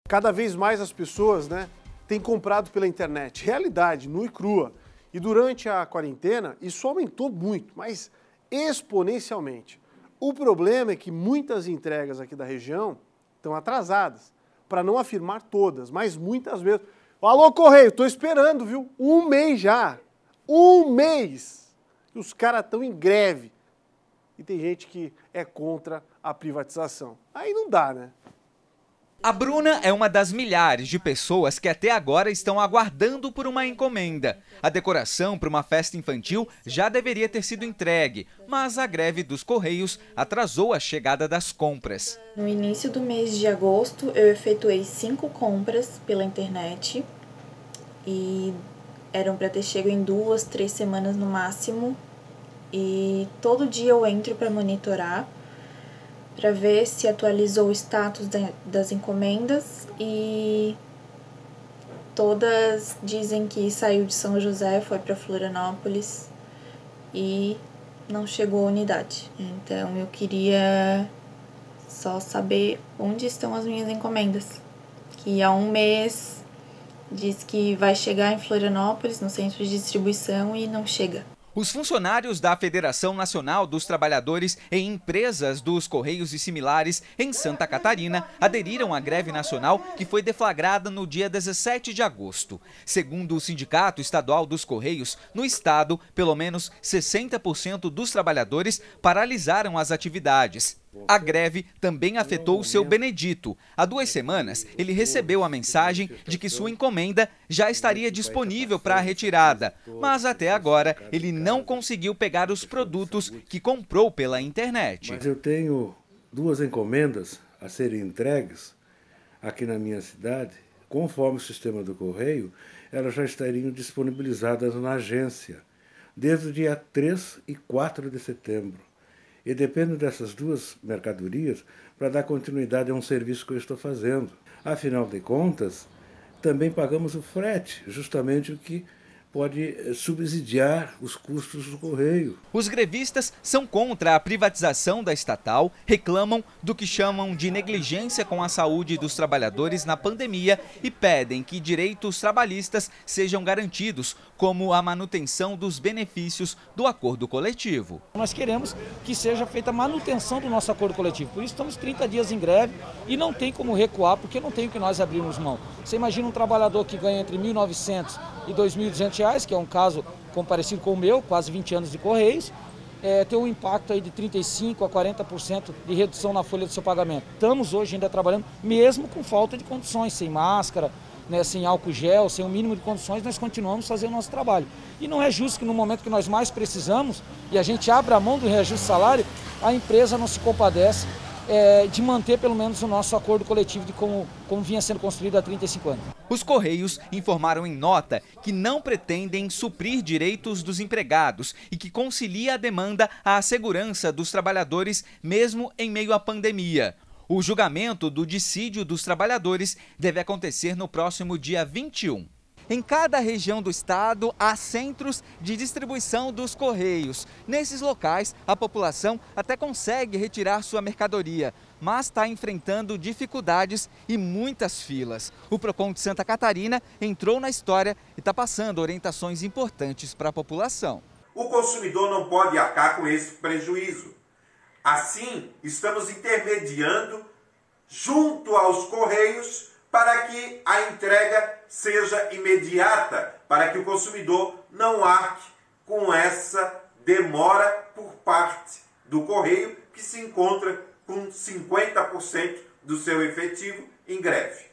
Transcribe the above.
Cada vez mais as pessoas, têm comprado pela internet. Realidade, nua e crua. E durante a quarentena, isso aumentou muito, mas exponencialmente. O problema é que muitas entregas aqui da região estão atrasadas, para não afirmar todas, mas muitas vezes. Alô, Correio, estou esperando, viu? 1 mês já. 1 mês. E os caras estão em greve. E tem gente que é contra a privatização. Aí não dá, né? A Bruna é uma das milhares de pessoas que até agora estão aguardando por uma encomenda. A decoração para uma festa infantil já deveria ter sido entregue, mas a greve dos Correios atrasou a chegada das compras. No início do mês de agosto, eu efetuei 5 compras pela internet e eram para ter chego em 2, 3 semanas no máximo. E todo dia eu entro para monitorar, para ver se atualizou o status das encomendas, e todas dizem que saiu de São José, foi para Florianópolis e não chegou a unidade. Então eu queria só saber onde estão as minhas encomendas, que há 1 mês diz que vai chegar em Florianópolis, no centro de distribuição, e não chega. Os funcionários da Federação Nacional dos Trabalhadores e Empresas dos Correios e similares em Santa Catarina aderiram à greve nacional que foi deflagrada no dia 17 de agosto. Segundo o Sindicato Estadual dos Correios, no estado, pelo menos 60% dos trabalhadores paralisaram as atividades. A greve também afetou o seu Benedito. Há 2 semanas, ele recebeu a mensagem de que sua encomenda já estaria disponível para a retirada, mas até agora ele não conseguiu pegar os produtos que comprou pela internet. Mas eu tenho 2 encomendas a serem entregues aqui na minha cidade. Conforme o sistema do Correio, elas já estariam disponibilizadas na agência desde o dia 3 e 4 de setembro. E dependo dessas 2 mercadorias para dar continuidade a um serviço que eu estou fazendo. Afinal de contas, também pagamos o frete, justamente o que pode subsidiar os custos do Correio. Os grevistas são contra a privatização da estatal, reclamam do que chamam de negligência com a saúde dos trabalhadores na pandemia e pedem que direitos trabalhistas sejam garantidos, como a manutenção dos benefícios do acordo coletivo. Nós queremos que seja feita a manutenção do nosso acordo coletivo, por isso estamos 30 dias em greve e não tem como recuar, porque não tem o que nós abrirmos mão. Você imagina um trabalhador que ganha entre R$ 1.900 e R$ 2.200, que é um caso comparecido com o meu, quase 20 anos de Correios, ter um impacto aí de 35% a 40% de redução na folha do seu pagamento. Estamos hoje ainda trabalhando, mesmo com falta de condições, sem máscara, sem álcool gel, sem o mínimo de condições, nós continuamos fazendo o nosso trabalho. E não é justo que no momento que nós mais precisamos, e a gente abre a mão do reajuste de salário, a empresa não se compadece de manter pelo menos o nosso acordo coletivo de como vinha sendo construído há 35 anos. Os Correios informaram em nota que não pretendem suprir direitos dos empregados e que concilia a demanda à segurança dos trabalhadores mesmo em meio à pandemia. O julgamento do dissídio dos trabalhadores deve acontecer no próximo dia 21. Em cada região do estado, há centros de distribuição dos Correios. Nesses locais, a população até consegue retirar sua mercadoria, mas está enfrentando dificuldades e muitas filas. O Procon de Santa Catarina entrou na história e está passando orientações importantes para a população. O consumidor não pode arcar com esse prejuízo. Assim, estamos intermediando junto aos Correios para que a entrega seja imediata, para que o consumidor não arque com essa demora por parte do Correio, que se encontra com 50% do seu efetivo em greve.